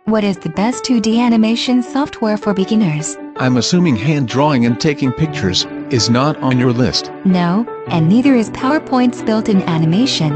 What is the best 2D animation software for beginners? I'm assuming hand drawing and taking pictures is not on your list. No, and neither is PowerPoint's built-in animation.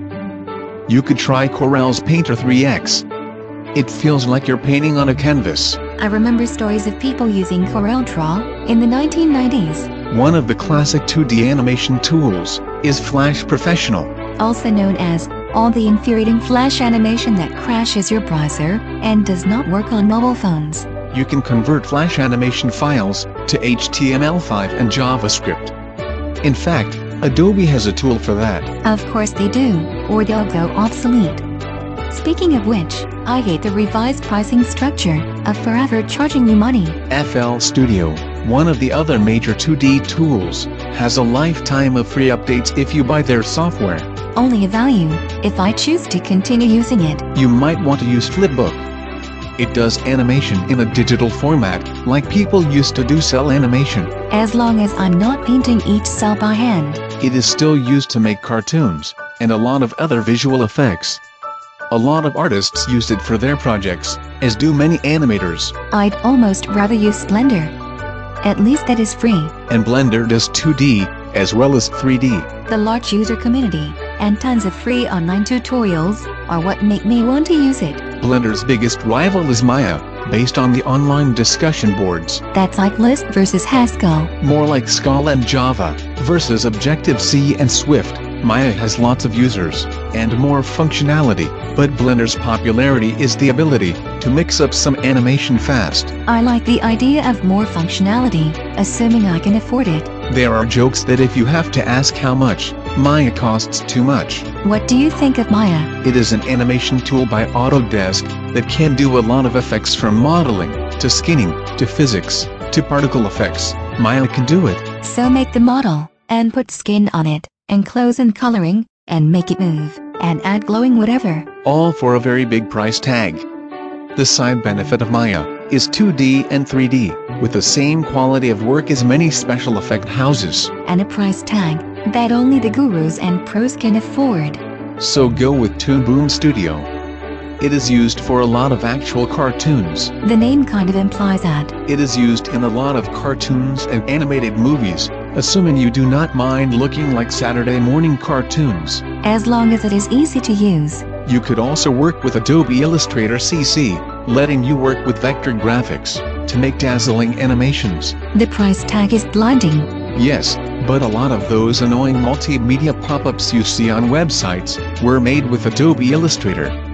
You could try Corel's Painter 3X. It feels like you're painting on a canvas. I remember stories of people using Corel Draw in the 1990s. One of the classic 2D animation tools is Flash Professional, Also known as all the infuriating Flash animation that crashes your browser and does not work on mobile phones. You can convert Flash animation files to HTML5 and JavaScript. In fact, Adobe has a tool for that. Of course they do, or they'll go obsolete. Speaking of which, I hate the revised pricing structure of forever charging you money. FL Studio, one of the other major 2D tools, has a lifetime of free updates if you buy their software. Only a value if I choose to continue using it. You might want to use Flipbook. It does animation in a digital format, like people used to do cell animation. As long as I'm not painting each cell by hand. It is still used to make cartoons, and a lot of other visual effects. A lot of artists use it for their projects, as do many animators. I'd almost rather use Blender. At least that is free. And Blender does 2D, as well as 3D. The large user community, and tons of free online tutorials, are what make me want to use it. Blender's biggest rival is Maya, based on the online discussion boards. That's like Lisp versus Haskell. More like Scala and Java, versus Objective-C and Swift. Maya has lots of users, and more functionality, but Blender's popularity is the ability to mix up some animation fast. I like the idea of more functionality, assuming I can afford it. There are jokes that if you have to ask how much, Maya costs too much. What do you think of Maya? It is an animation tool by Autodesk that can do a lot of effects from modeling, to skinning, to physics, to particle effects. Maya can do it. So make the model, and put skin on it, and clothes and coloring, and make it move, and add glowing whatever. All for a very big price tag. The side benefit of Maya is 2D and 3D, with the same quality of work as many special effect houses. And a price tag that only the gurus and pros can afford. So go with Toon Boom Studio. It is used for a lot of actual cartoons. The name kind of implies that. It is used in a lot of cartoons and animated movies, assuming you do not mind looking like Saturday morning cartoons. As long as it is easy to use. You could also work with Adobe Illustrator CC, letting you work with vector graphics to make dazzling animations. The price tag is blinding. Yes, but a lot of those annoying multimedia pop-ups you see on websites were made with Adobe Illustrator.